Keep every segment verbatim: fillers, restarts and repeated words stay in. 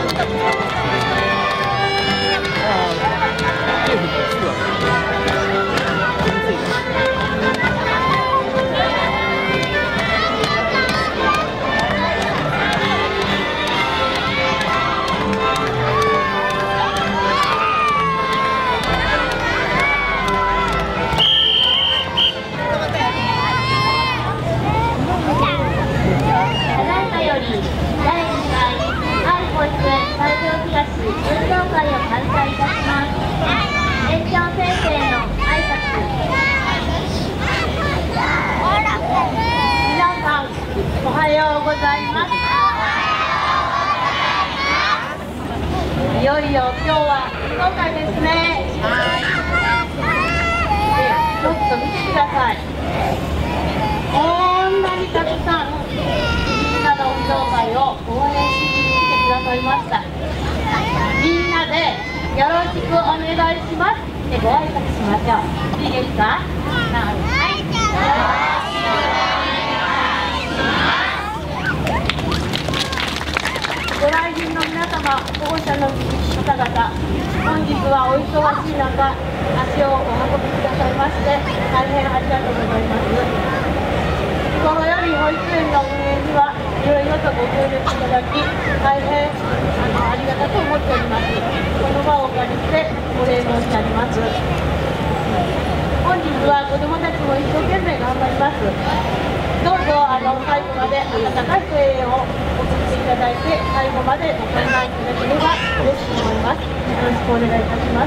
おはようございます。いよいよ今日は運動会ですね。ちょっと見てください。こんなにたくさんみんなの運動会を応援しに来てくださいました。みんなでよろしくお願いしますでご挨拶しましょう。いいですか？はい。ご来賓の皆様、保護者の方々、本日はお忙しい中、足をお運びくださいまして、大変ありがとうございます。日頃より保育園の運営にはいろいろとご協力いただき、大変あのありがたく思っております。この場をお借りしてお礼申し上げます。本日は子どもたちも一生懸命頑張ります。どうぞあの最後まで温かい声援を送っていただいて、最後までお考えいただければ嬉しく思います。よろしくお願いいたします。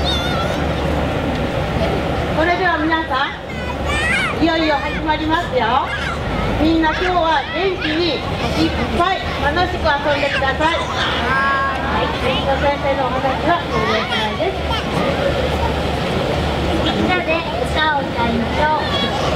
それでは皆さん、いよいよ始まりますよ。みんな今日は元気にいっぱい楽しく遊んでください。はい、先生のお話はこれでおしまいです。みんなで歌を歌いましょう。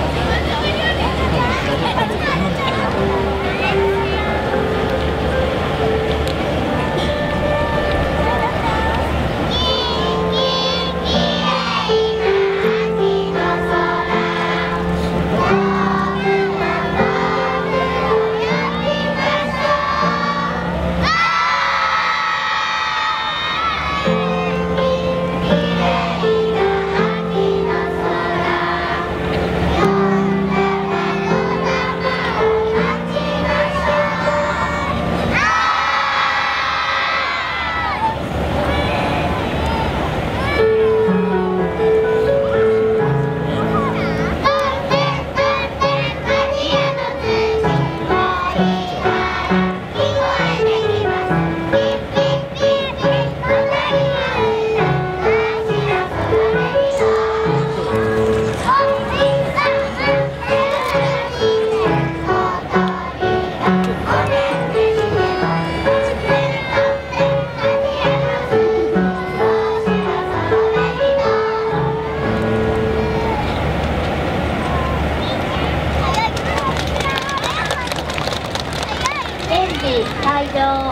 会場。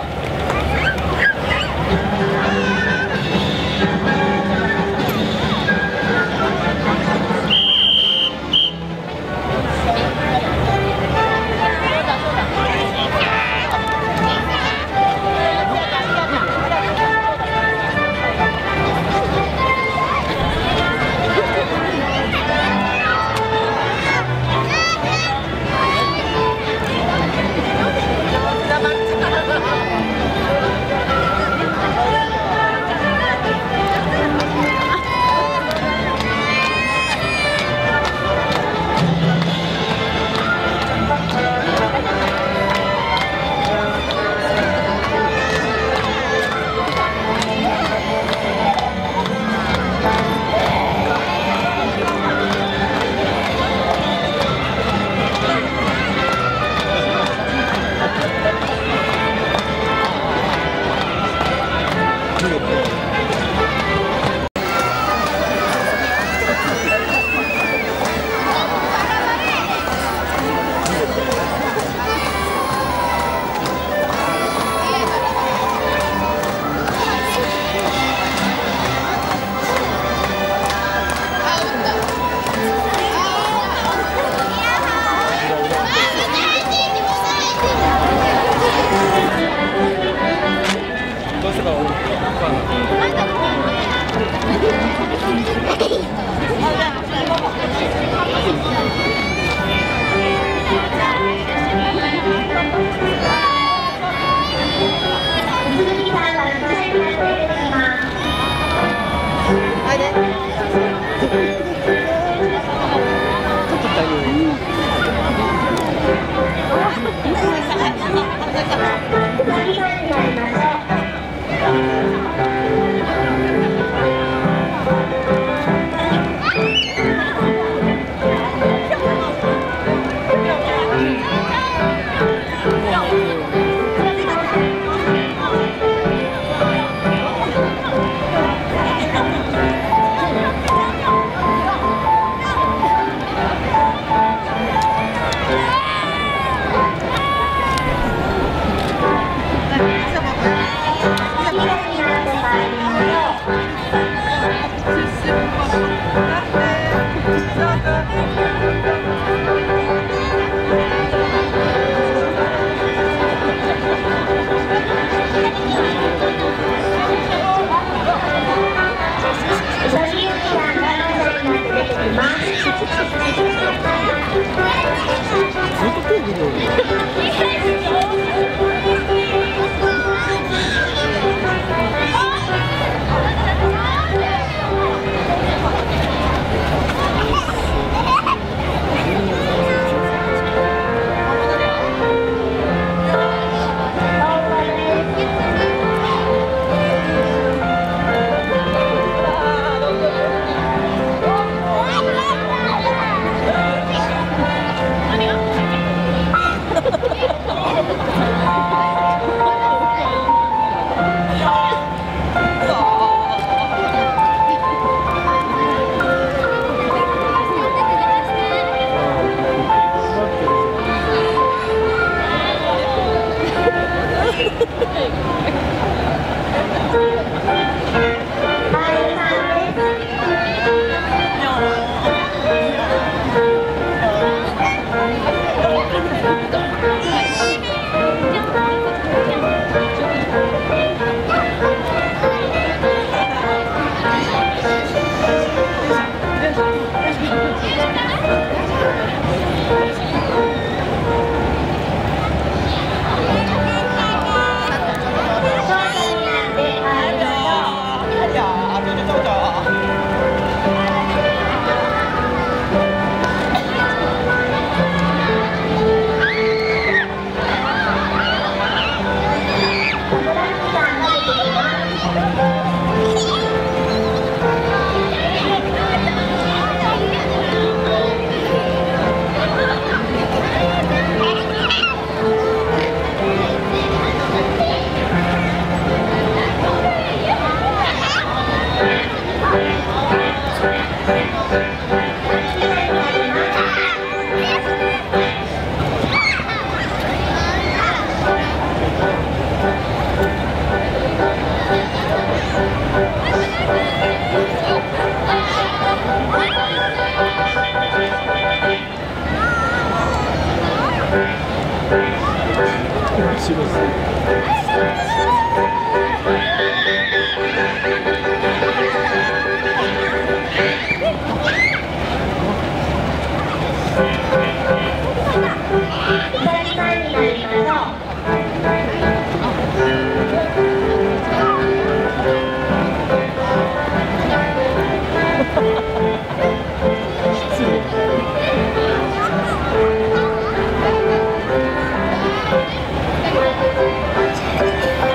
さか分かん失礼。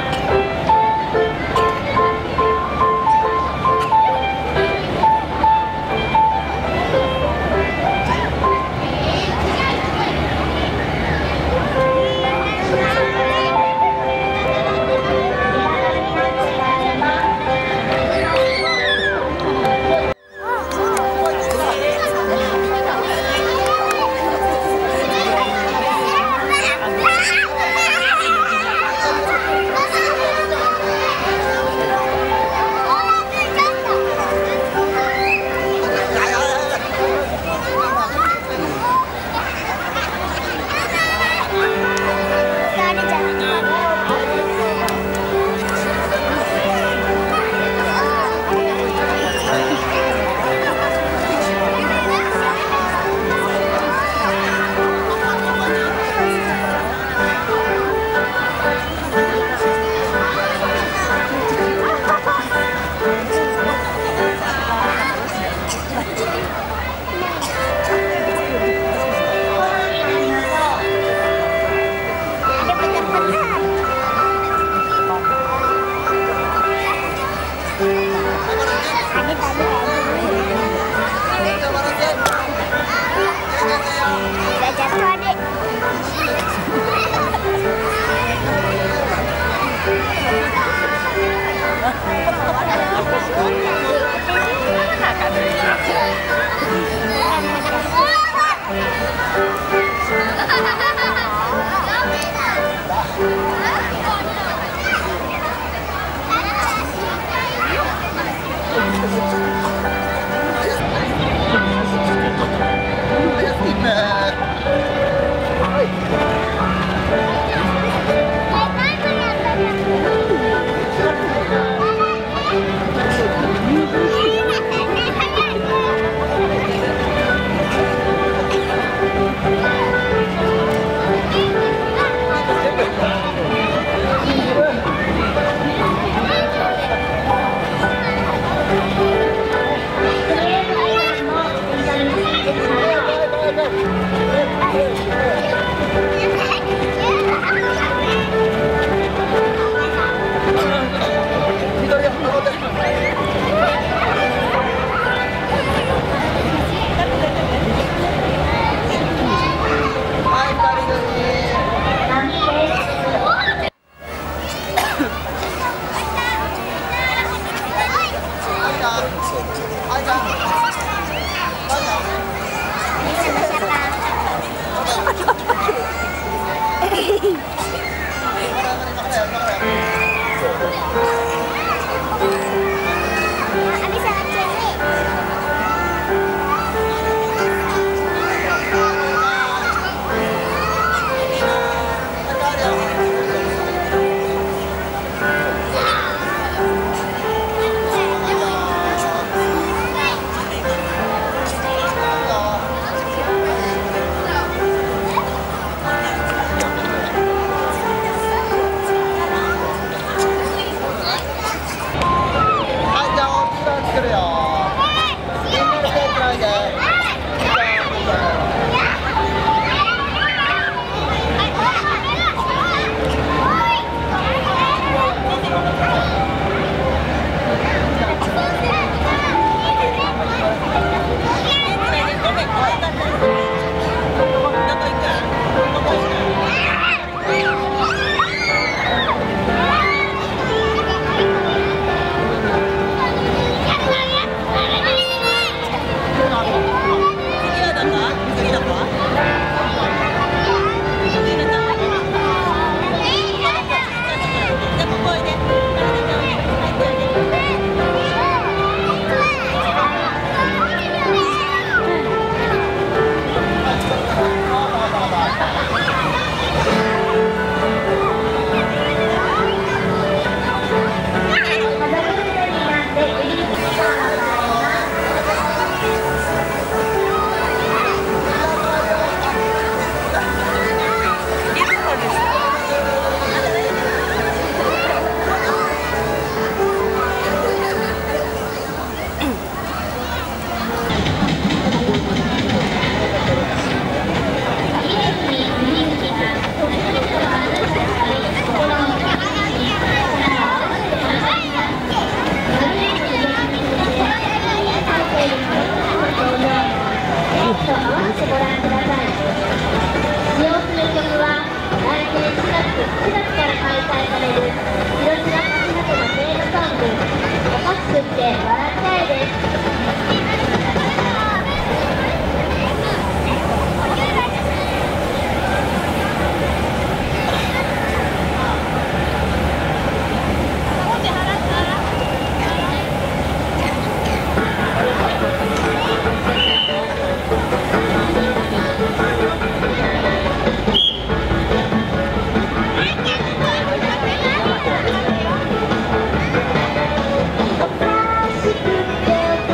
Thank you.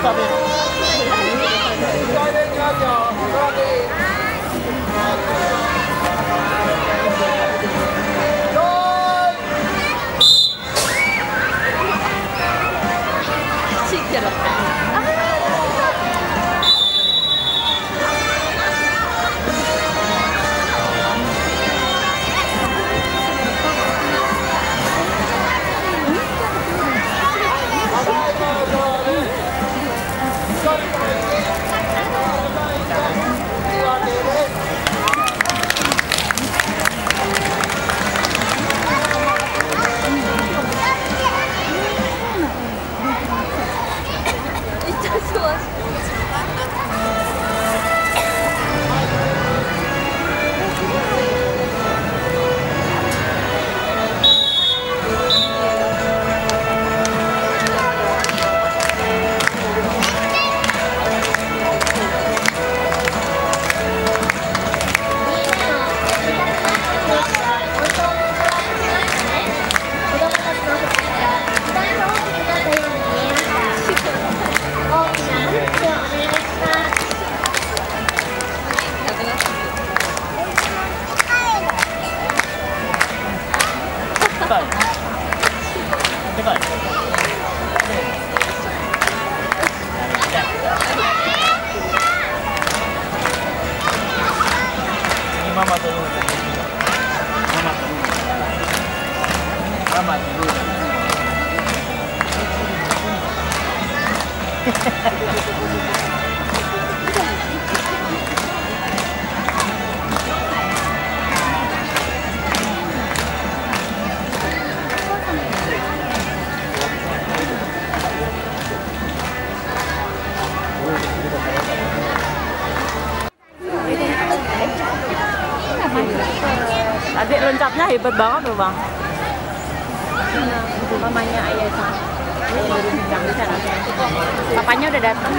食べる。Mama dulu. Mama dulu. Mama dulu. Adik loncatnya hebat banget loh bang. Mamanya ayah itu, ayah baru bincang di sana. Papanya udah datang.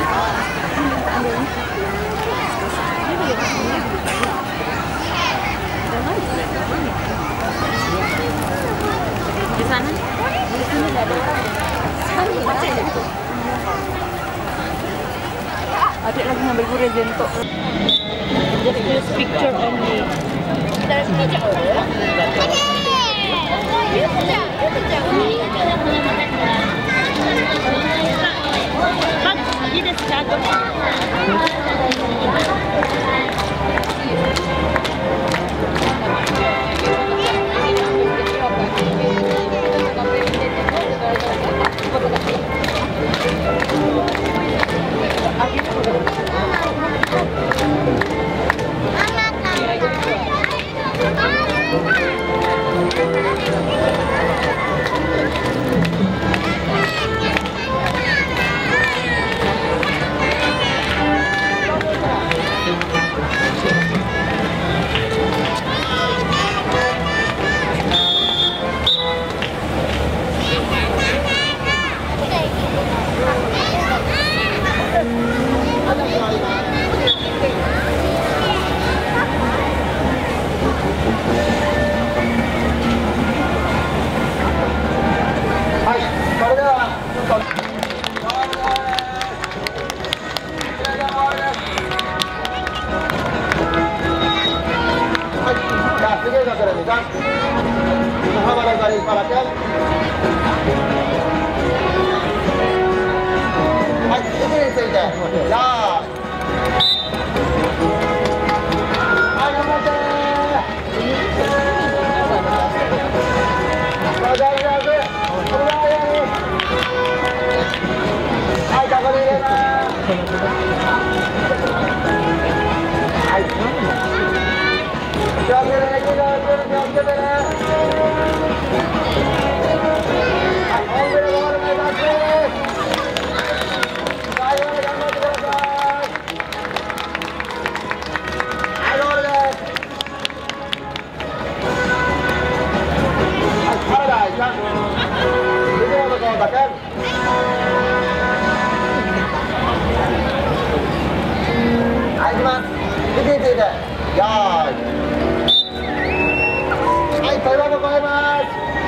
Di sana, di sini nggak ada orang. Adik lagi ngambil presento. Just picture only.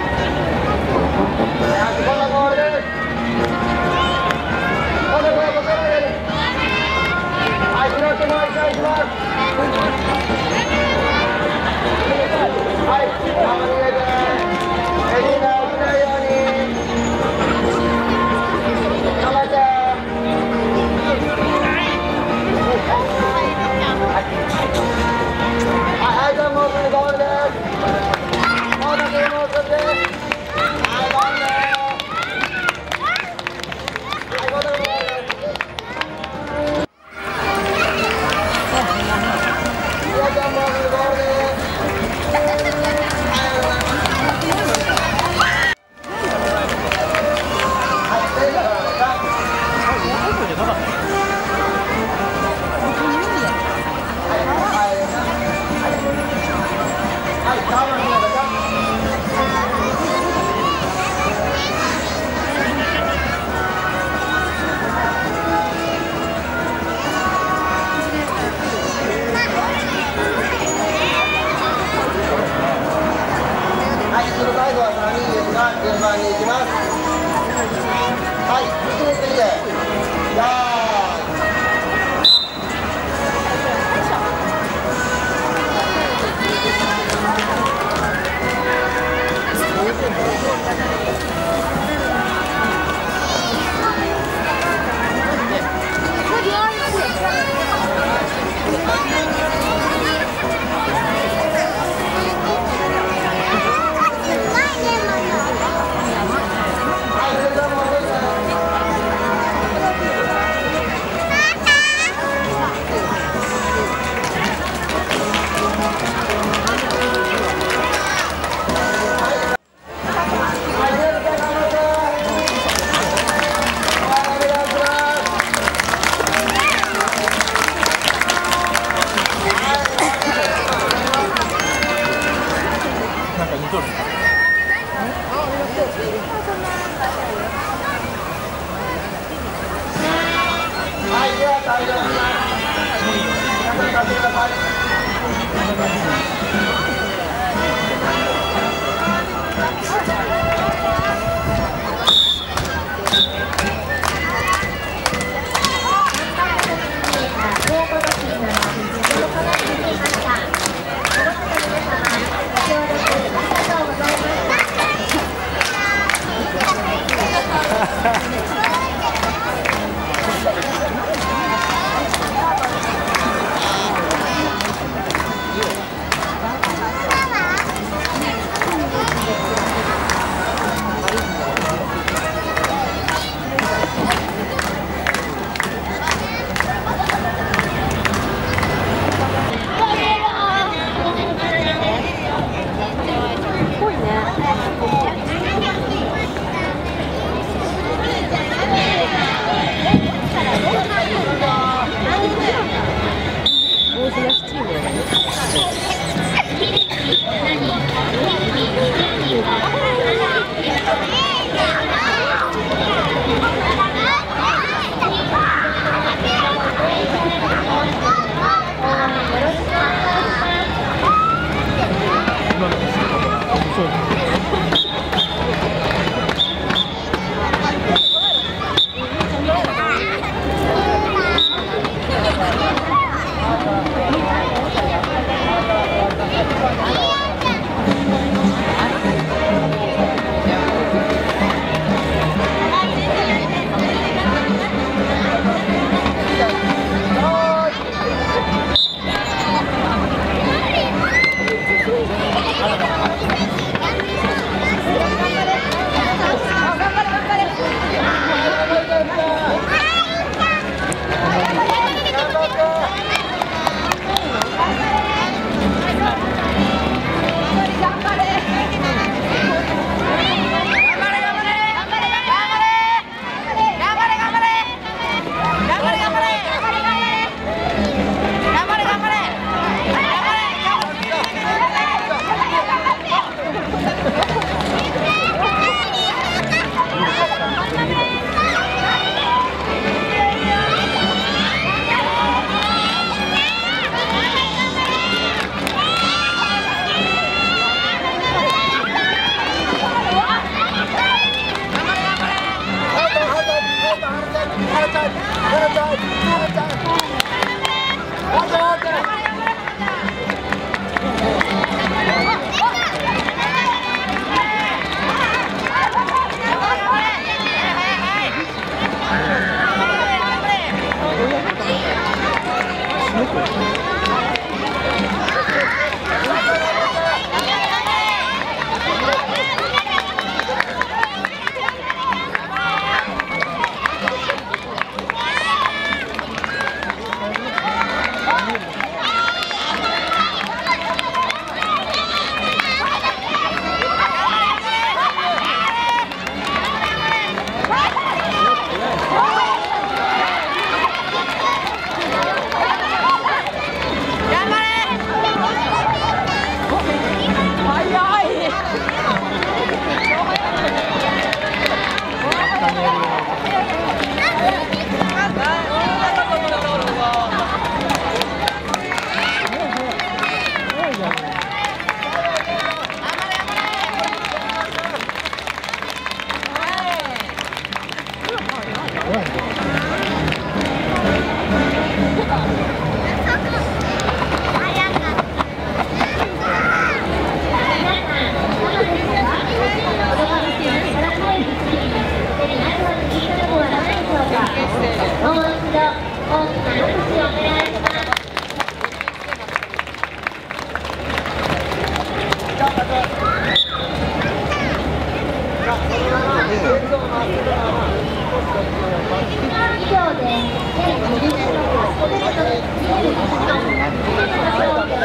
Hãy subscribe cho kênh Ghiền Mì Gõ để không bỏ lỡ ゃなかった。 最後はさんにんですが、順番に行きます。はい、いち列目で、じゃあ。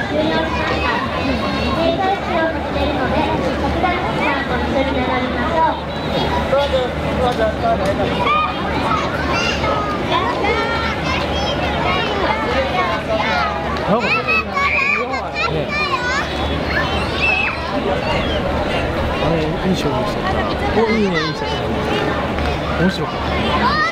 終了しました。閉会式をしているので、特段時間ご一緒に並びましょう。 どうぞ、どうぞ、どうぞ。 なんかね、あれいい勝負してた。お、いいね、いい勝負。面白かった。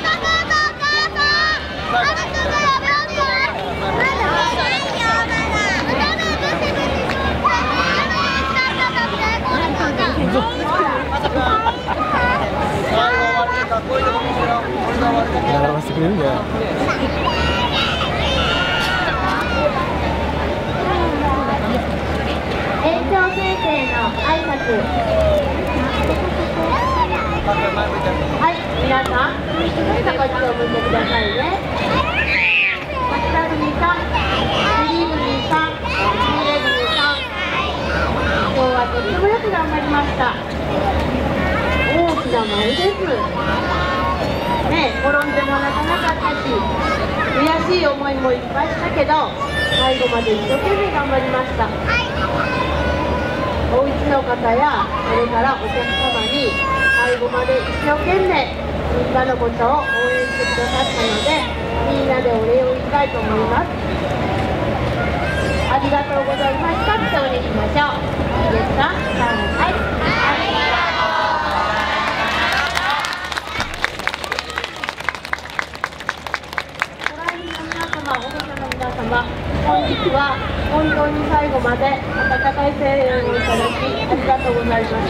並ばせてくれるんだよ。 園長先生の挨拶。はい、皆さん、こっちを向いてくださいね。北国さん、杉国さん、三重国さん、今日はとってもよく頑張りました。大きな舞です。ね、転んでも泣かなかったし、悔しい思いもいっぱいしたけど、最後まで一生懸命頑張りました。お家の方や、それからお客様に最後まで一生懸命みんなのことを応援してくださったので、みんなでお礼を言いたいと思います。ありがとうございましたってお礼しましょう。いいですか？はい。本日は本当に最後まで温かい声援をいただきありがとうございました。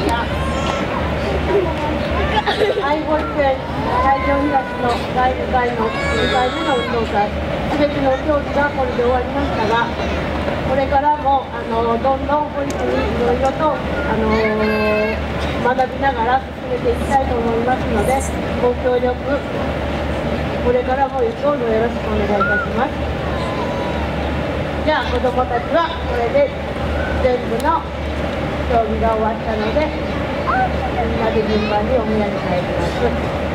愛保育園会場東のだいにかいのにかいめの運動会、すべての競技がこれで終わりましたが、これからもあのどんどん保育にいろいろとあの学びながら進めていきたいと思いますので、ご協力これからもどうぞよろしくお願いいたします。じゃあ子どもたちはこれで全部の競技が終わったので、みんなで順番にお宮に帰ります。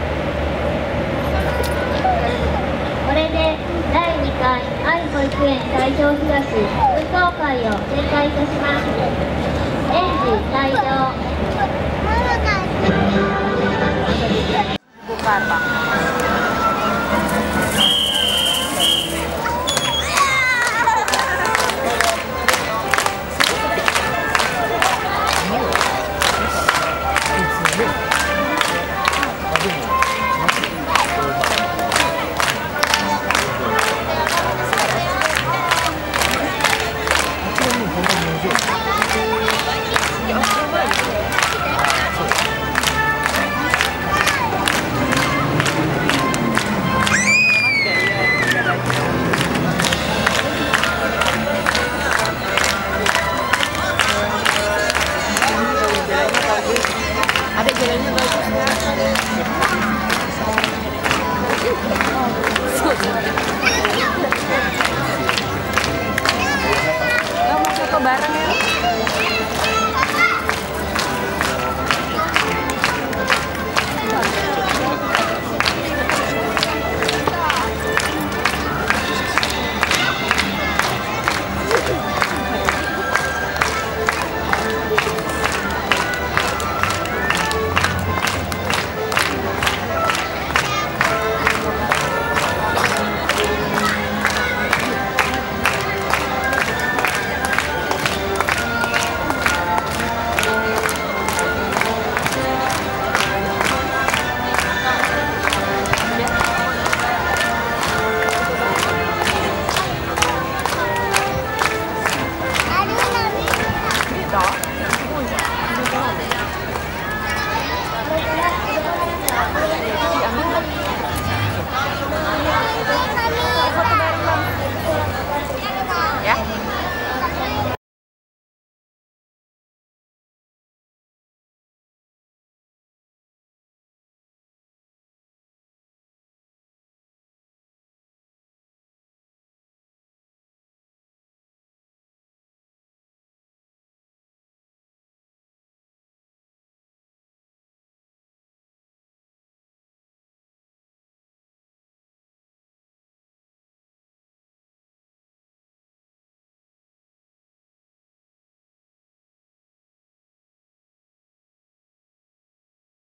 これでだいにかい愛保育園会場東運動会を展開いたします。園児退場。 Bukan, Pak.